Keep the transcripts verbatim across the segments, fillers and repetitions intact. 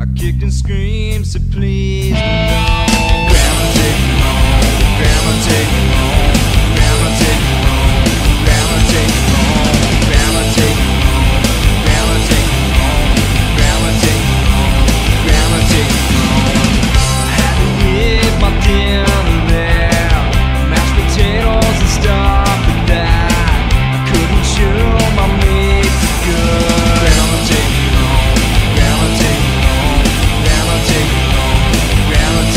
I kicked and screamed, said please no. Grandma, take me home. Grandma, take me home. Grandma, take me home. Grandma, take me home. Grandma, take me home. Grandma, take me home. Grandma, take me home. Grandma, take me home. I had to eat my dinner there, mashed potatoes and stuff like that. I couldn't chew my meat too good. Grandma, take me home. Grandma, take me home. Grandma, take me home. Grandma,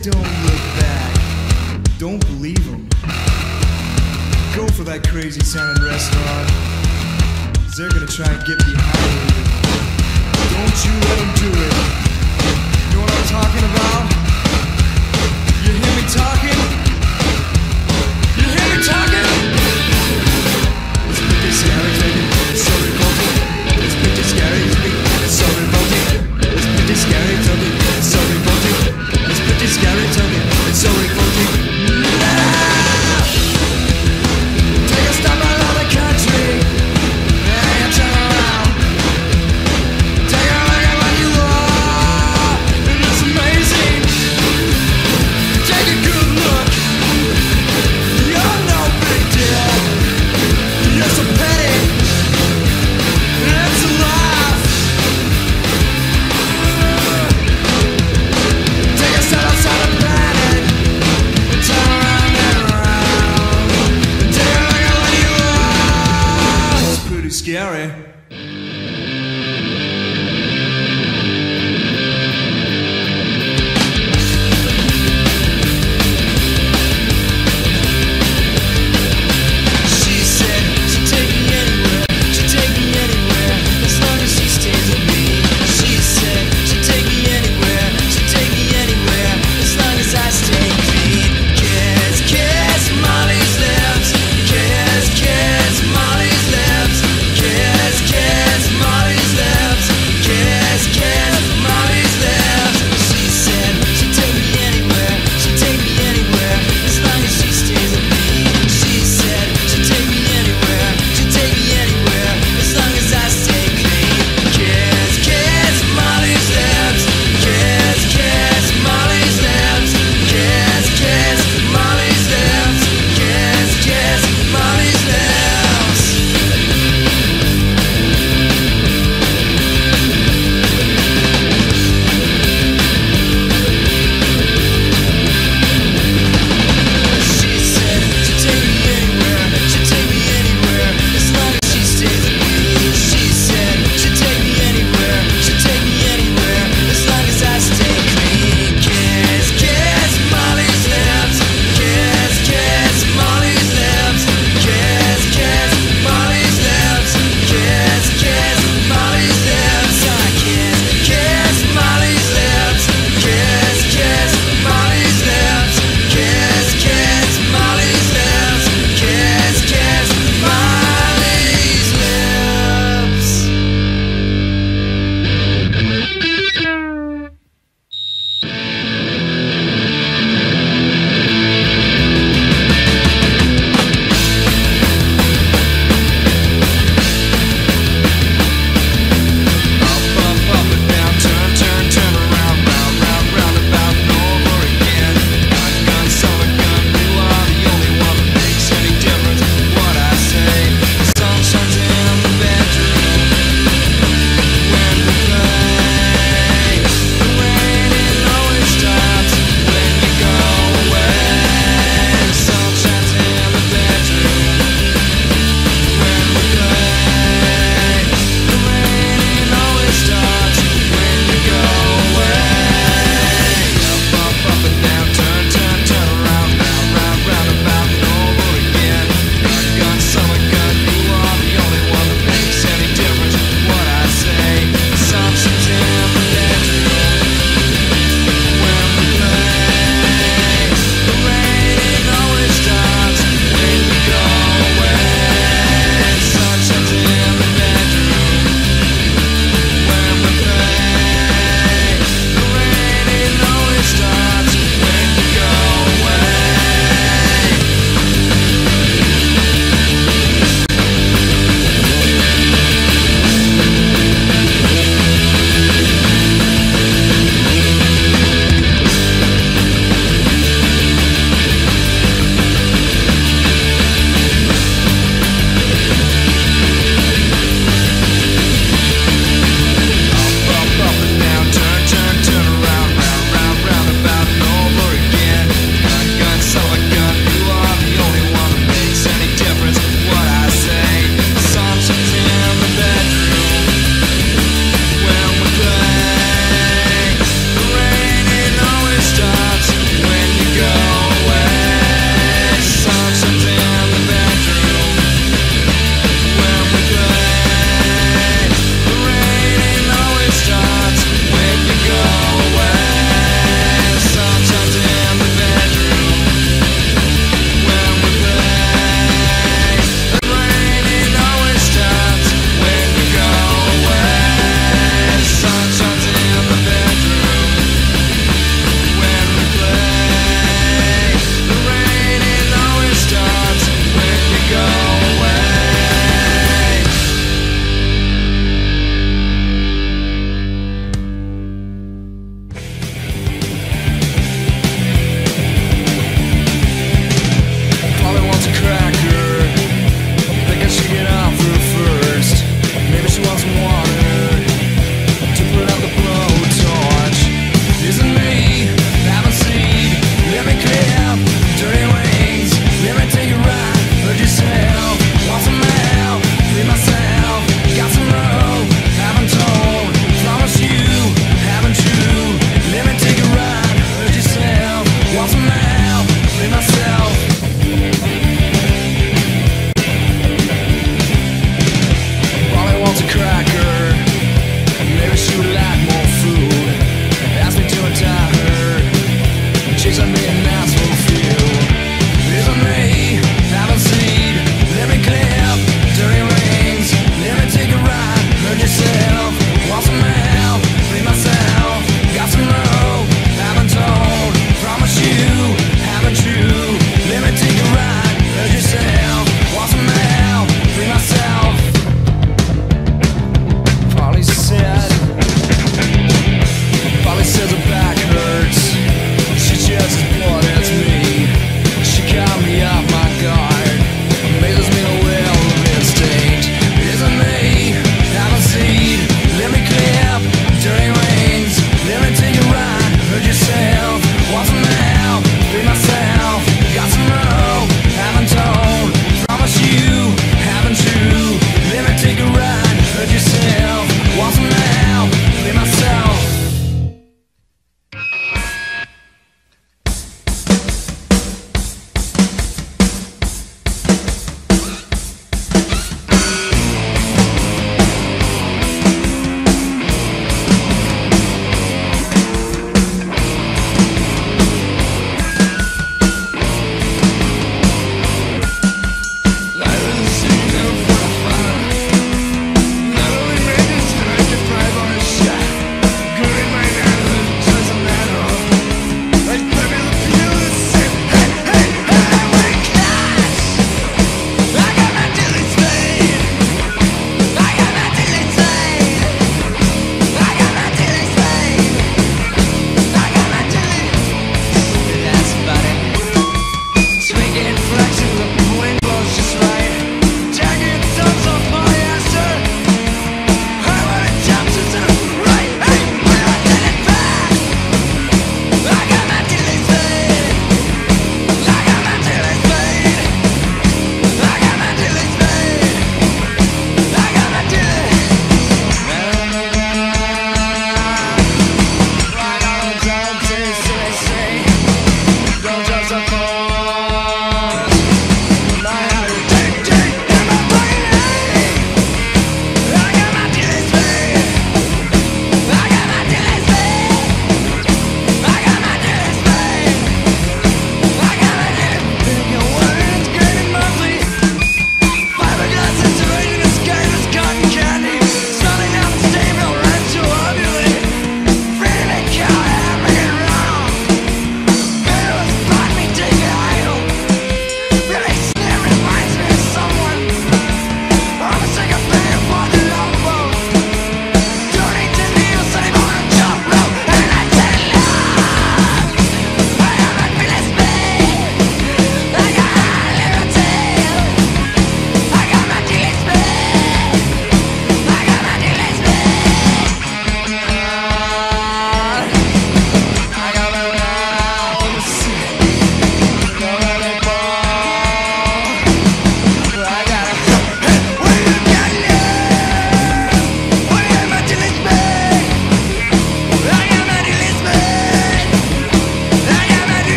don't look back. Don't believe them. Go for that crazy sounding restaurant, 'cause they're gonna try and get behind you. Don't you let them do it. You know what I'm talking about? You hear me talking? You hear me talking? It's pretty scary, baby. It's so revolting. It's pretty scary to me. It's so revolting. It's pretty scary to me. It's so revolting. It's pretty scary to me. It's so revolting. Ah! Take a stop out of the country. Yeah, you turn around. Take a look at what you are. says her back hurts. She sheds his blood at me. She caught me off my guard. Amazes me the will of instinct. It isn't me, I'm a seed. Let me clip dirty rings. Let me take a ride. Hurt yourself. Want some help? Be myself. Got some rope. Haven't told. Promise you. Haven't true. Let me take a ride. Hurt yourself. Want some help? Be myself.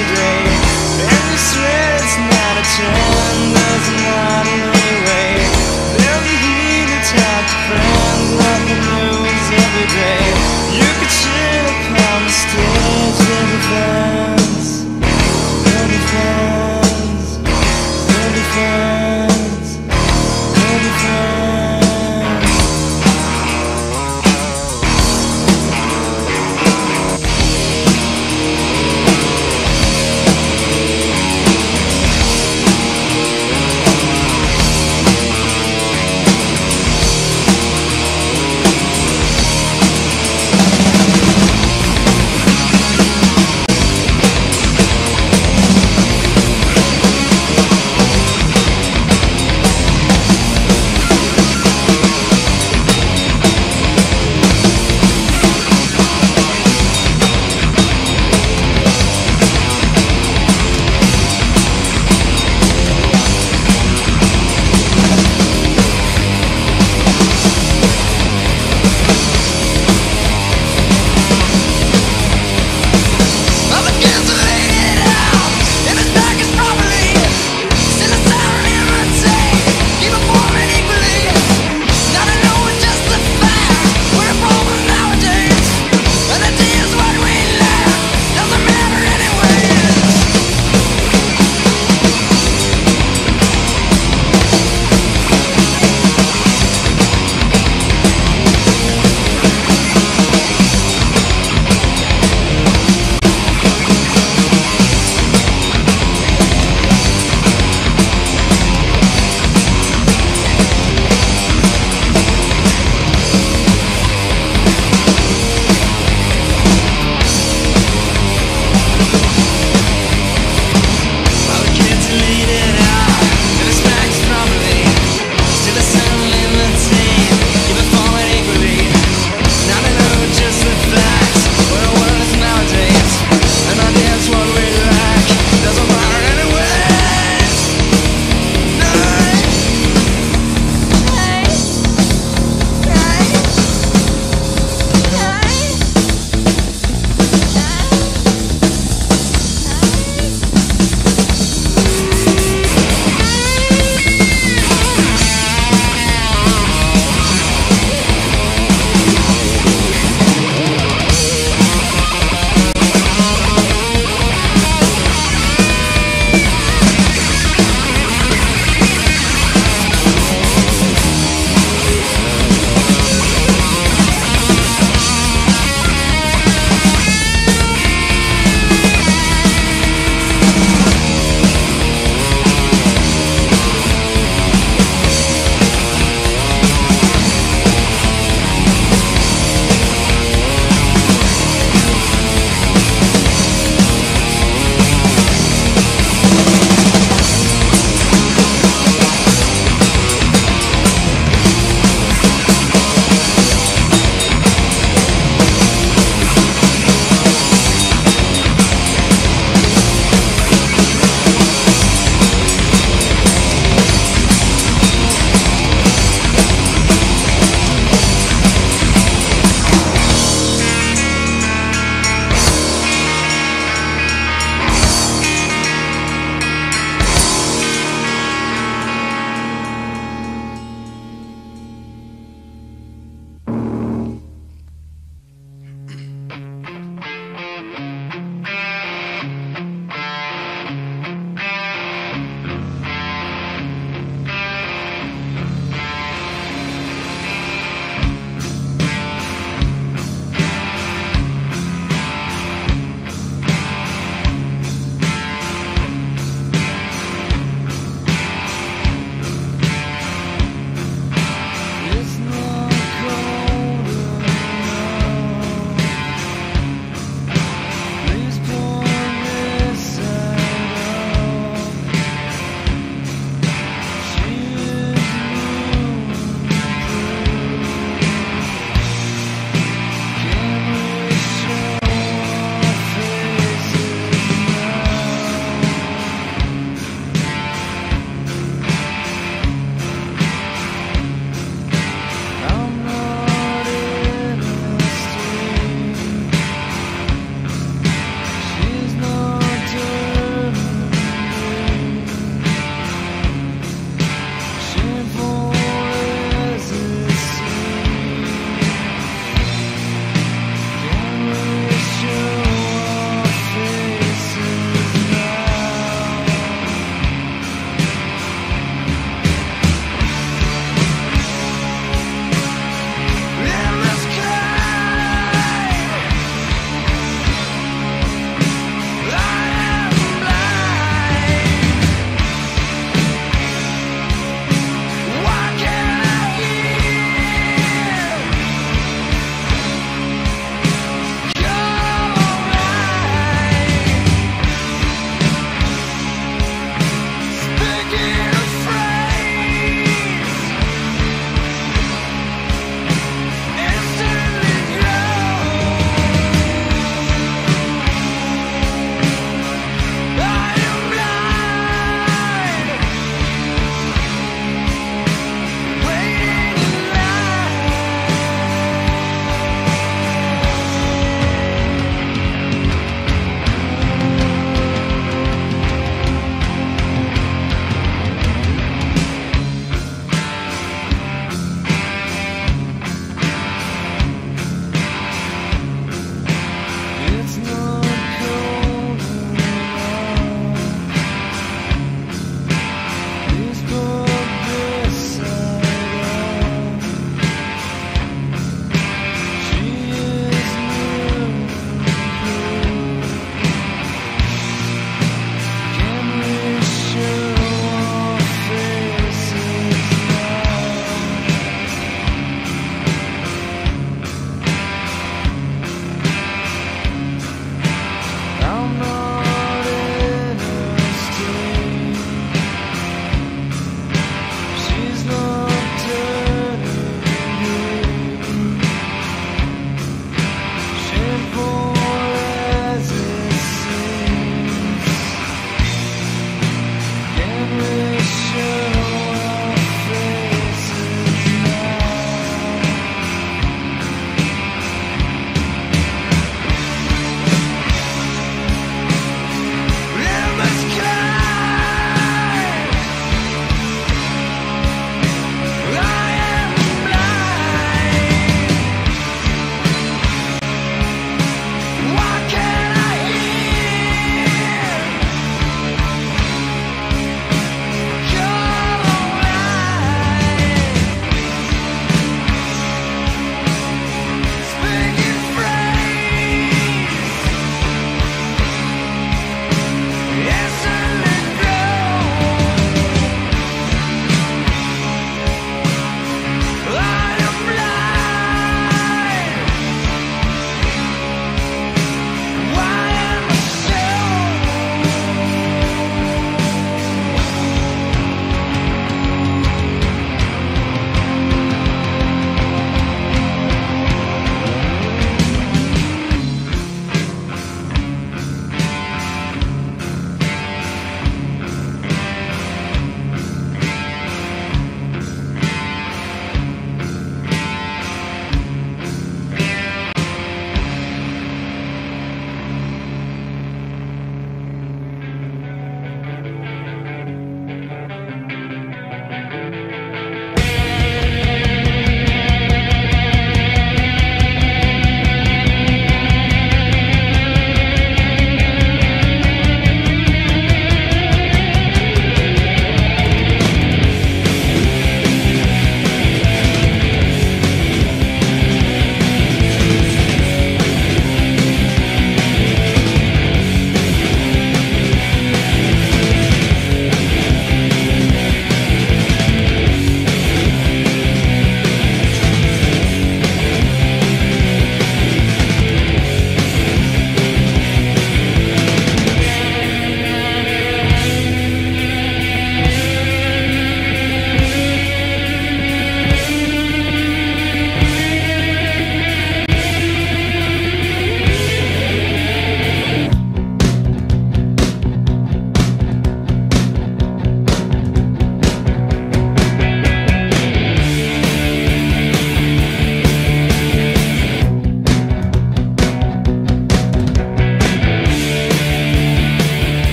today. And you swear it's not a trend, there's not a leeway. There's a heat attack, friends, nothing news every day. You could chill upon the stage with your friends, with your friends, with your friends, with your friends.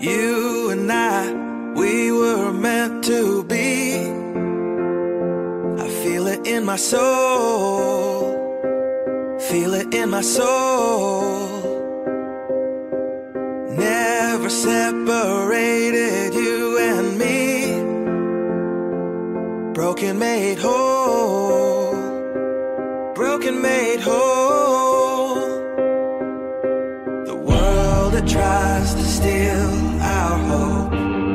You and I, we were meant to be. I feel it in my soul, feel it in my soul. Never separated, you and me. Broken made whole, broken made whole. The world that tries to steal our hope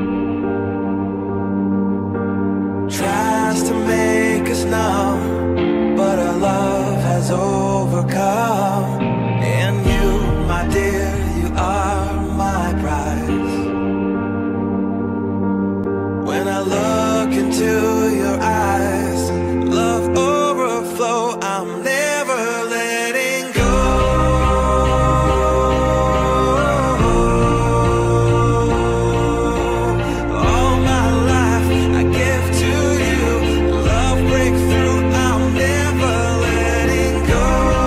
tries to make us numb, but our love has overcome. And you, my dear, you are my prize. When I look into your eyes, love overflow, I'm never letting go. All my life I give to you, love breakthrough, I'm never letting go.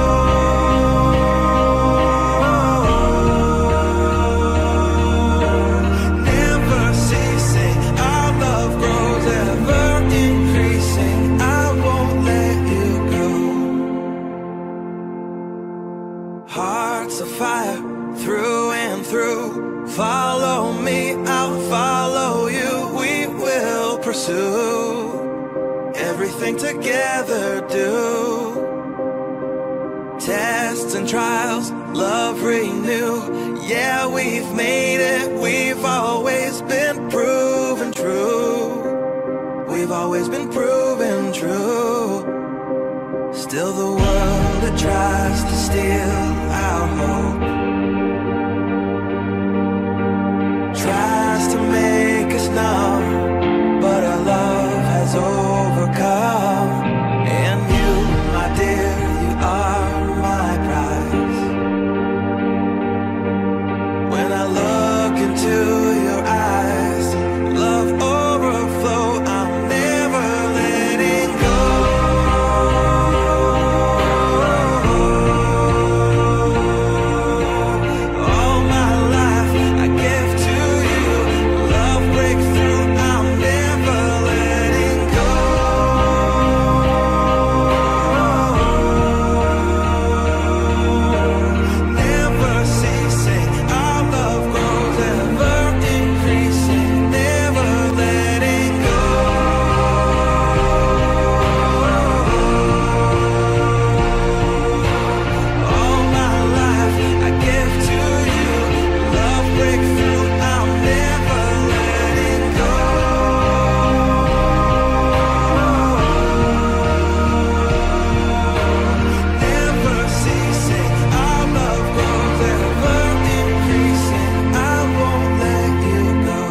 Never ceasing, our love grows ever increasing, I won't let you go. Hearts of fire through and through, follow me, I'll follow you. We will pursue everything together, do tests and trials, love renew. Yeah, we've made it, we've always been proven true. We've always been proven true. Still the world that tries to steal our hope tries to make us numb, but our love has overcome. And you, my dear, you are my prize. When I look into your eyes, love overflow, I'm never letting go. All my life I give to you, love breakthrough, I'm never letting go. Never ceasing, our love grows ever increasing, never letting go. All my life I give to you, love breakthrough, I'm never letting go. Never ceasing, our love grows ever increasing, I won't let you go.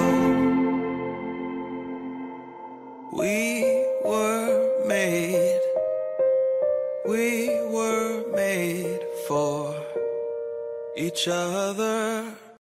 We were made, we were made for each other.